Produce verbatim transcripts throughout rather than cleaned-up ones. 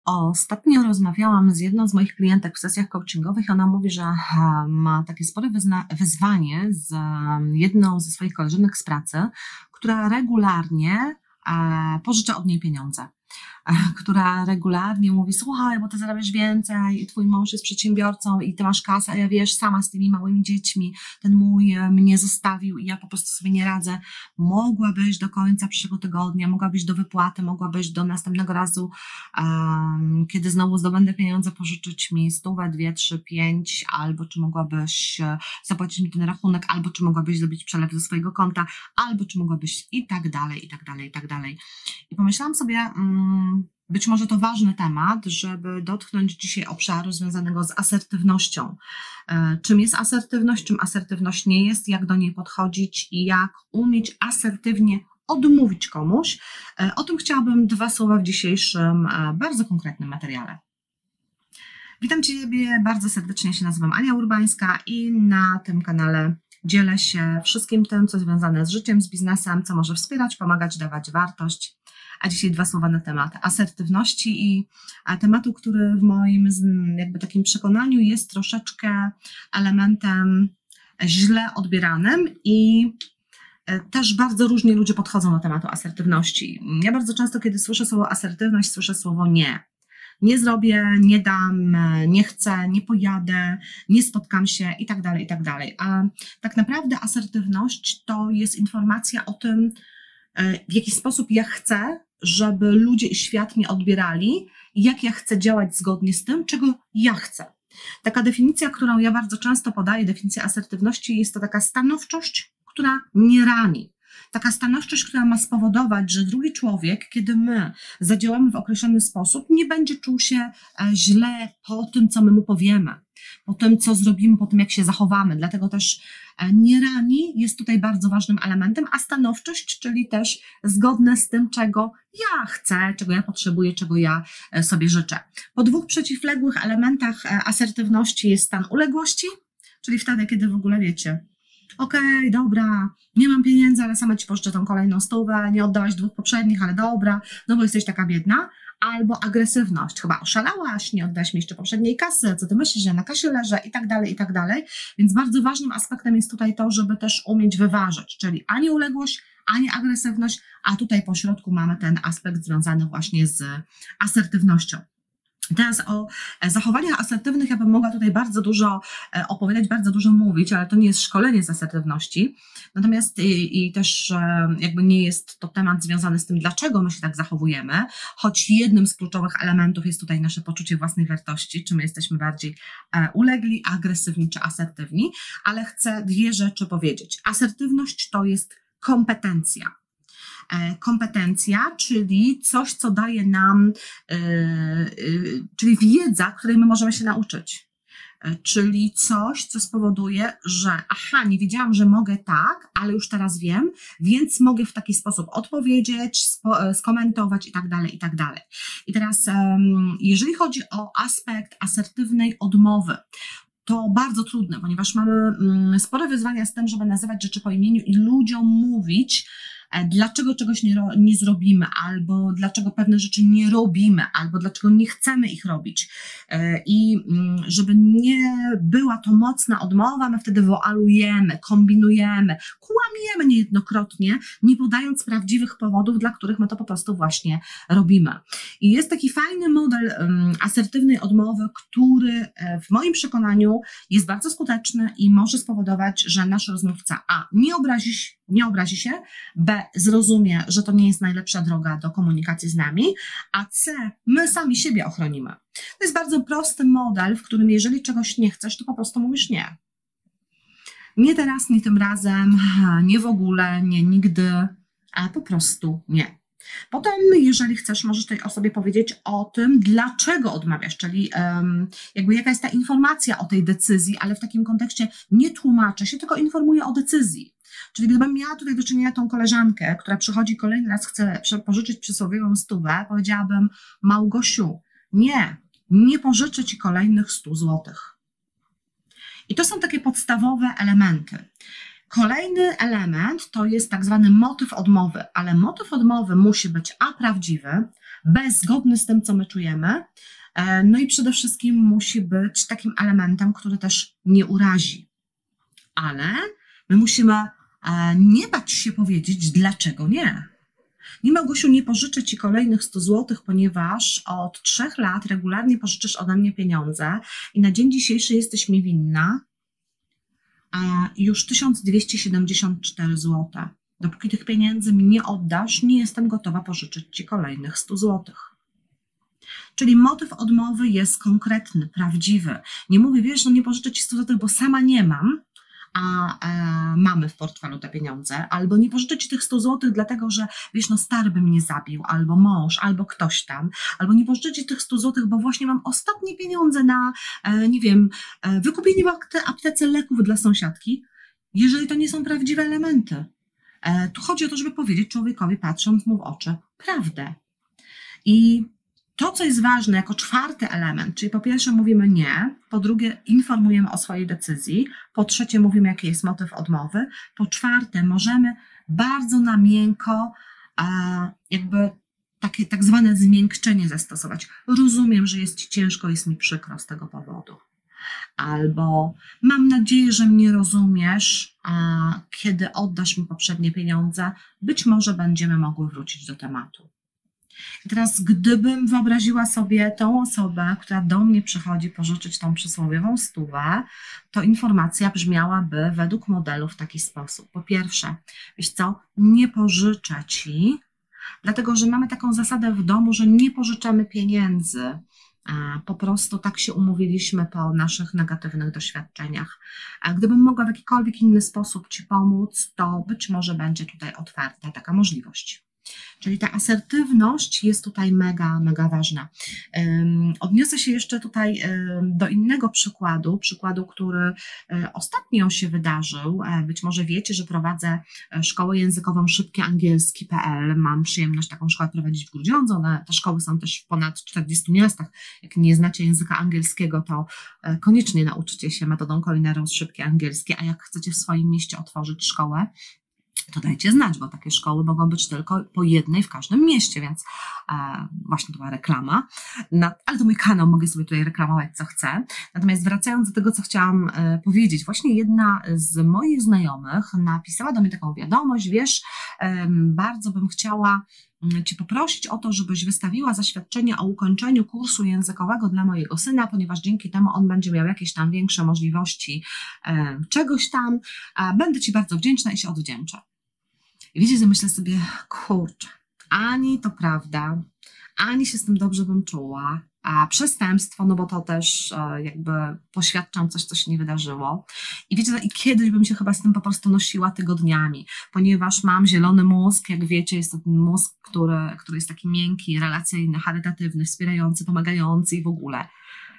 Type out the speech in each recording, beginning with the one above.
Ostatnio rozmawiałam z jedną z moich klientek w sesjach coachingowych i ona mówi, że ma takie spore wyzwanie z jedną ze swoich koleżanek z pracy, która regularnie pożycza od niej pieniądze, która regularnie mówi: słuchaj, bo ty zarabiasz więcej i twój mąż jest przedsiębiorcą i ty masz kasę, a ja wiesz, sama z tymi małymi dziećmi, ten mój mnie zostawił i ja po prostu sobie nie radzę. Mogłabyś do końca przyszłego tygodnia, mogłabyś do wypłaty, mogłabyś do następnego razu, um, kiedy znowu zdobędę pieniądze, pożyczyć mi stówę, dwie, trzy, pięć, albo czy mogłabyś zapłacić mi ten rachunek, albo czy mogłabyś zrobić przelew ze swojego konta, albo czy mogłabyś i tak dalej, i tak dalej, i tak dalej. I pomyślałam sobie, um, być może to ważny temat, żeby dotknąć dzisiaj obszaru związanego z asertywnością. Czym jest asertywność, czym asertywność nie jest, jak do niej podchodzić i jak umieć asertywnie odmówić komuś. O tym chciałabym dwa słowa w dzisiejszym bardzo konkretnym materiale. Witam Ciebie bardzo serdecznie, ja się nazywam Ania Urbańska i na tym kanale dzielę się wszystkim tym, co związane z życiem, z biznesem, co może wspierać, pomagać, dawać wartość. A dzisiaj dwa słowa na temat asertywności i tematu, który w moim jakby takim przekonaniu jest troszeczkę elementem źle odbieranym i też bardzo różnie ludzie podchodzą do tematu asertywności. Ja bardzo często, kiedy słyszę słowo asertywność, słyszę słowo nie. Nie zrobię, nie dam, nie chcę, nie pojadę, nie spotkam się i tak dalej, i tak dalej. A tak naprawdę asertywność to jest informacja o tym, w jaki sposób ja chcę, żeby ludzie i świat mnie odbierali i jak ja chcę działać zgodnie z tym, czego ja chcę. Taka definicja, którą ja bardzo często podaję, definicja asertywności, jest to taka stanowczość, która nie rani. Taka stanowczość, która ma spowodować, że drugi człowiek, kiedy my zadziałamy w określony sposób, nie będzie czuł się źle po tym, co my mu powiemy, po tym, co zrobimy, po tym, jak się zachowamy. Dlatego też nie rani jest tutaj bardzo ważnym elementem, a stanowczość, czyli też zgodne z tym, czego ja chcę, czego ja potrzebuję, czego ja sobie życzę. Po dwóch przeciwległych elementach asertywności jest stan uległości, czyli wtedy, kiedy w ogóle wiecie: okej, okay, dobra, nie mam pieniędzy, ale sama ci pożyczę tą kolejną stówę, nie oddałaś dwóch poprzednich, ale dobra, no bo jesteś taka biedna. Albo agresywność, chyba oszalałaś, nie oddałaś mi jeszcze poprzedniej kasy, co ty myślisz, że na kasie leżę i tak dalej, i tak dalej. Więc bardzo ważnym aspektem jest tutaj to, żeby też umieć wyważyć, czyli ani uległość, ani agresywność, a tutaj po środku mamy ten aspekt związany właśnie z asertywnością. Teraz o zachowaniach asertywnych ja bym mogła tutaj bardzo dużo opowiadać, bardzo dużo mówić, ale to nie jest szkolenie z asertywności. Natomiast i, i też jakby nie jest to temat związany z tym, dlaczego my się tak zachowujemy, choć jednym z kluczowych elementów jest tutaj nasze poczucie własnej wartości, czy my jesteśmy bardziej ulegli, agresywni czy asertywni, ale chcę dwie rzeczy powiedzieć. Asertywność to jest kompetencja. Kompetencja, czyli coś, co daje nam, yy, yy, czyli wiedza, której my możemy się nauczyć. Yy, czyli coś, co spowoduje, że aha, nie wiedziałam, że mogę tak, ale już teraz wiem, więc mogę w taki sposób odpowiedzieć, spo, skomentować i tak dalej, i tak dalej. I teraz, yy, jeżeli chodzi o aspekt asertywnej odmowy, to bardzo trudne, ponieważ mamy yy, spore wyzwania z tym, żeby nazywać rzeczy po imieniu i ludziom mówić, dlaczego czegoś nie, nie zrobimy, albo dlaczego pewne rzeczy nie robimy, albo dlaczego nie chcemy ich robić. I żeby nie była to mocna odmowa, my wtedy woalujemy, kombinujemy, kłamiemy niejednokrotnie, nie podając prawdziwych powodów, dla których my to po prostu właśnie robimy. I jest taki fajny model asertywnej odmowy, który w moim przekonaniu jest bardzo skuteczny i może spowodować, że nasz rozmówca a. nie obrazi się, nie obrazi się, b. zrozumie, że to nie jest najlepsza droga do komunikacji z nami, a c. my sami siebie ochronimy. To jest bardzo prosty model, w którym jeżeli czegoś nie chcesz, to po prostu mówisz nie. Nie teraz, nie tym razem, nie w ogóle, nie nigdy, a po prostu nie. Potem, jeżeli chcesz, możesz tej osobie powiedzieć o tym, dlaczego odmawiasz, czyli um, jakby jaka jest ta informacja o tej decyzji, ale w takim kontekście nie tłumaczę się, tylko informuję o decyzji. Czyli gdybym miała tutaj do czynienia tą koleżankę, która przychodzi kolejny raz, chce pożyczyć przysłowiową stówę, powiedziałabym: Małgosiu, nie, nie pożyczę ci kolejnych stu złotych. I to są takie podstawowe elementy. Kolejny element to jest tak zwany motyw odmowy, ale motyw odmowy musi być a prawdziwy, B, zgodny z tym, co my czujemy. No i przede wszystkim musi być takim elementem, który też nie urazi. Ale my musimy nie bać się powiedzieć, dlaczego nie. Nie, Małgosiu, nie pożyczę Ci kolejnych sto złotych, ponieważ od trzech lat regularnie pożyczysz ode mnie pieniądze i na dzień dzisiejszy jesteś mi winna a już tysiąc dwieście siedemdziesiąt cztery złote. Dopóki tych pieniędzy mi nie oddasz, nie jestem gotowa pożyczyć Ci kolejnych stu złotych. Czyli motyw odmowy jest konkretny, prawdziwy. Nie mówię, wiesz, no nie pożyczę Ci stu złotych, bo sama nie mam, a e, mamy w portfelu te pieniądze, albo nie pożyczę Ci tych stu złotych, dlatego że, wiesz, no stary by mnie zabił, albo mąż, albo ktoś tam, albo nie pożyczę Ci tych stu złotych, bo właśnie mam ostatnie pieniądze na, e, nie wiem, e, wykupienie w aptece leków dla sąsiadki, jeżeli to nie są prawdziwe elementy. E, tu chodzi o to, żeby powiedzieć człowiekowi, patrząc mu w oczy, prawdę. I to, co jest ważne jako czwarty element, czyli po pierwsze mówimy nie, po drugie informujemy o swojej decyzji, po trzecie mówimy, jaki jest motyw odmowy, po czwarte możemy bardzo na miękko a, jakby takie tak zwane zmiękczenie zastosować. Rozumiem, że jest Ci ciężko, jest mi przykro z tego powodu. Albo mam nadzieję, że mnie rozumiesz, a kiedy oddasz mi poprzednie pieniądze, być może będziemy mogły wrócić do tematu. I teraz, gdybym wyobraziła sobie tą osobę, która do mnie przychodzi pożyczyć tą przysłowiową stówę, to informacja brzmiałaby według modelu w taki sposób. Po pierwsze, wiesz co, nie pożyczę Ci, dlatego że mamy taką zasadę w domu, że nie pożyczamy pieniędzy. Po prostu tak się umówiliśmy po naszych negatywnych doświadczeniach. A gdybym mogła w jakikolwiek inny sposób Ci pomóc, to być może będzie tutaj otwarta taka możliwość. Czyli ta asertywność jest tutaj mega, mega ważna. Um, odniosę się jeszcze tutaj um, do innego przykładu, przykładu, który um, ostatnio się wydarzył. Um, być może wiecie, że prowadzę szkołę językową szybki angielski kropka p l. Mam przyjemność taką szkołę prowadzić w Grudziądzu. One, te szkoły są też w ponad czterdziestu miastach. Jak nie znacie języka angielskiego, to um, koniecznie nauczycie się metodą Culinarius szybkie angielskie, a jak chcecie w swoim mieście otworzyć szkołę, to dajcie znać, bo takie szkoły mogą być tylko po jednej w każdym mieście, więc e, właśnie to była reklama. Na, ale to mój kanał, mogę sobie tutaj reklamować, co chcę. Natomiast wracając do tego, co chciałam e, powiedzieć, właśnie jedna z moich znajomych napisała do mnie taką wiadomość, wiesz, e, bardzo bym chciała Cię poprosić o to, żebyś wystawiła zaświadczenie o ukończeniu kursu językowego dla mojego syna, ponieważ dzięki temu on będzie miał jakieś tam większe możliwości e, czegoś tam. E, będę Ci bardzo wdzięczna i się odwdzięczę. I wiecie, że myślę sobie, kurczę, ani to prawda, ani się z tym dobrze bym czuła, a przestępstwo, no bo to też e, jakby poświadczam coś, co się nie wydarzyło. I wiecie, i kiedyś bym się chyba z tym po prostu nosiła tygodniami, ponieważ mam zielony mózg, jak wiecie, jest to ten mózg, który, który jest taki miękki, relacyjny, charytatywny, wspierający, pomagający i w ogóle.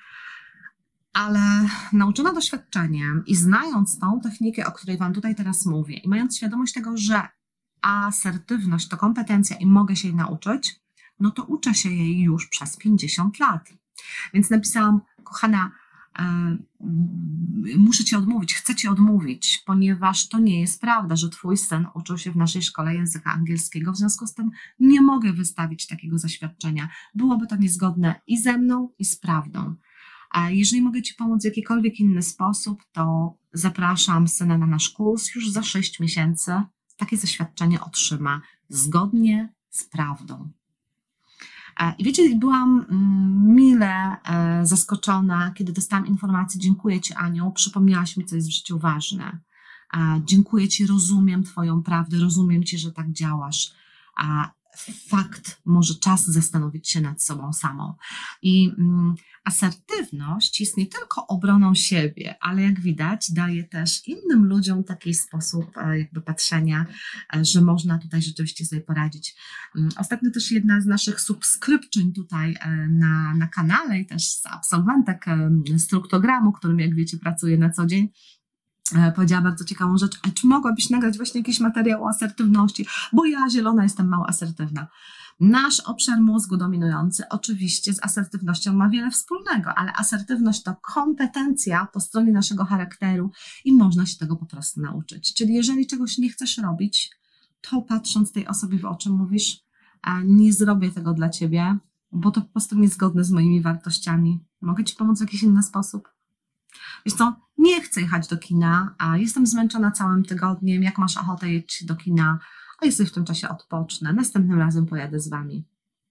Ale nauczona doświadczeniem i znając tą technikę, o której Wam tutaj teraz mówię i mając świadomość tego, że asertywność to kompetencja i mogę się jej nauczyć, no to uczę się jej już przez pięćdziesiąt lat. Więc napisałam, kochana, e, muszę Ci odmówić, chcę Ci odmówić, ponieważ to nie jest prawda, że Twój syn uczył się w naszej szkole języka angielskiego, w związku z tym nie mogę wystawić takiego zaświadczenia. Byłoby to niezgodne i ze mną, i z prawdą. A jeżeli mogę Ci pomóc w jakikolwiek inny sposób, to zapraszam syna na nasz kurs już za sześć miesięcy. Takie zaświadczenie otrzyma zgodnie z prawdą. I wiecie, byłam mile zaskoczona, kiedy dostałam informację, dziękuję Ci, Aniu, przypomniałaś mi, co jest w życiu ważne. Dziękuję Ci, rozumiem Twoją prawdę, rozumiem Ci, że tak działasz. Fakt, może czas zastanowić się nad sobą samą. I mm, asertywność jest nie tylko obroną siebie, ale jak widać daje też innym ludziom taki sposób e, jakby patrzenia, e, że można tutaj rzeczywiście sobie poradzić. Um, ostatnio też jedna z naszych subskrypczyń tutaj e, na, na kanale i też z absolwentek e, struktogramu, którym jak wiecie pracuję na co dzień, powiedziała bardzo ciekawą rzecz, a czy mogłabyś nagrać właśnie jakiś materiał o asertywności, bo ja zielona jestem mało asertywna. Nasz obszar mózgu dominujący oczywiście z asertywnością ma wiele wspólnego, ale asertywność to kompetencja po stronie naszego charakteru i można się tego po prostu nauczyć. Czyli jeżeli czegoś nie chcesz robić, to patrząc tej osobie w oczy mówisz, nie zrobię tego dla ciebie, bo to po prostu niezgodne z moimi wartościami. Mogę ci pomóc w jakiś inny sposób? Wiesz co, nie chcę jechać do kina, a jestem zmęczona całym tygodniem, jak masz ochotę jedź do kina, a ja sobie w tym czasie odpocznę, następnym razem pojadę z wami.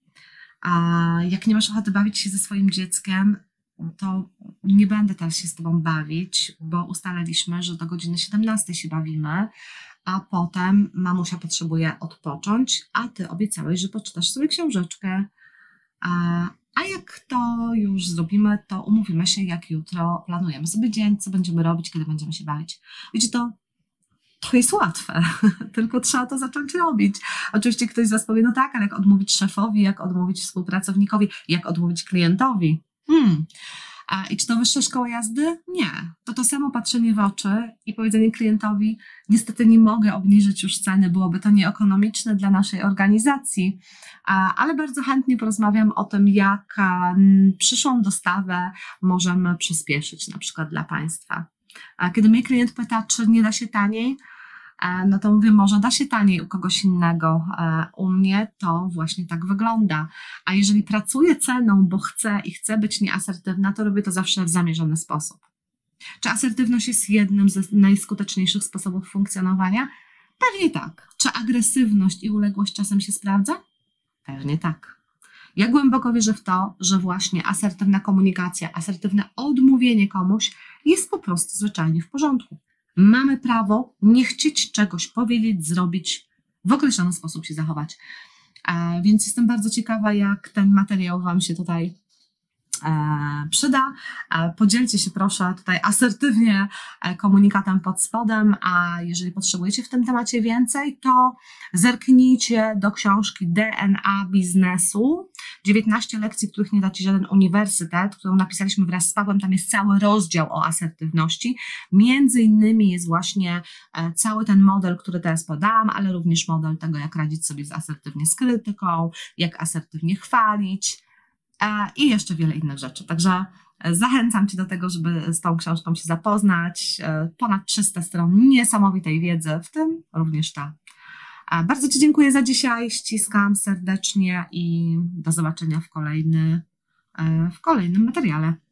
A jak nie masz ochoty bawić się ze swoim dzieckiem, to nie będę teraz się z tobą bawić, bo ustaliliśmy, że do godziny siedemnastej się bawimy, a potem mamusia potrzebuje odpocząć, a ty obiecałeś, że poczytasz sobie książeczkę. A, a jak to już zrobimy, to umówimy się, jak jutro planujemy sobie dzień, co będziemy robić, kiedy będziemy się bawić. Wiecie, to, to jest łatwe, tylko trzeba to zacząć robić. Oczywiście ktoś z was powie, no tak, ale jak odmówić szefowi, jak odmówić współpracownikowi, jak odmówić klientowi? Hmm. A, I czy to wyższa szkoła jazdy? Nie. To to samo patrzenie w oczy i powiedzenie klientowi, niestety nie mogę obniżyć już ceny, byłoby to nieekonomiczne dla naszej organizacji, a, ale bardzo chętnie porozmawiam o tym, jak a, m, przyszłą dostawę możemy przyspieszyć, na przykład dla Państwa. A kiedy mnie klient pyta, czy nie da się taniej, no to mówię, może da się taniej u kogoś innego. U mnie to właśnie tak wygląda. A jeżeli pracuję ceną, bo chcę i chcę być nieasertywna, to robię to zawsze w zamierzony sposób. Czy asertywność jest jednym z najskuteczniejszych sposobów funkcjonowania? Pewnie tak. Czy agresywność i uległość czasem się sprawdza? Pewnie tak. Ja głęboko wierzę w to, że właśnie asertywna komunikacja, asertywne odmówienie komuś jest po prostu zwyczajnie w porządku. Mamy prawo nie chcieć czegoś powiedzieć, zrobić, w określony sposób się zachować. E, więc jestem bardzo ciekawa, jak ten materiał wam się tutaj e, przyda. E, podzielcie się proszę tutaj asertywnie e, komunikatem pod spodem, a jeżeli potrzebujecie w tym temacie więcej, to zerknijcie do książki D N A biznesu. dziewiętnaście lekcji, których nie da ci żaden uniwersytet, którą napisaliśmy wraz z Pawłem. Tam jest cały rozdział o asertywności. Między innymi jest właśnie cały ten model, który teraz podałam, ale również model tego, jak radzić sobie z asertywnie z krytyką, jak asertywnie chwalić i jeszcze wiele innych rzeczy. Także zachęcam cię do tego, żeby z tą książką się zapoznać. Ponad trzysta stron niesamowitej wiedzy, w tym również ta. Bardzo ci dziękuję za dzisiaj, ściskam serdecznie i do zobaczenia w, kolejny, w kolejnym materiale.